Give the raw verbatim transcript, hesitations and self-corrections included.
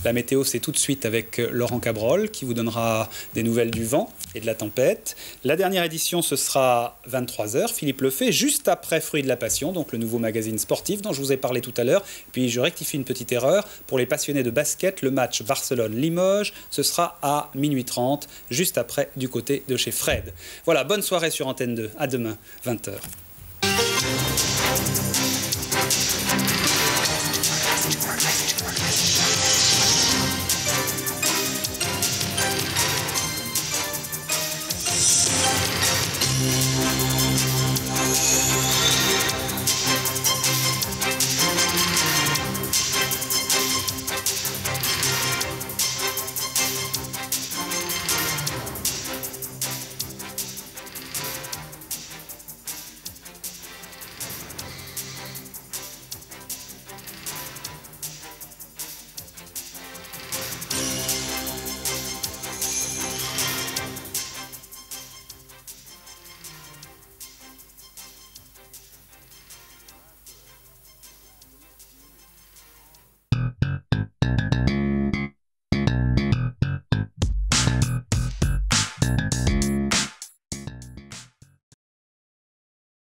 La météo, c'est tout de suite avec Laurent Cabrol qui vous donnera des nouvelles du vent et de la tempête. La dernière édition, ce sera vingt-trois heures, Philippe Lefebvre, juste après Fruits de la Passion, donc le nouveau magazine sportif dont je vous ai parlé tout à l'heure. Puis je rectifie une petite erreur. Pour les passionnés de basket, le match Barcelone-Limoges, ce sera à minuit trente, juste après du côté de chez Fred. Voilà, bonne soirée sur Antenne deux. À demain, vingt heures.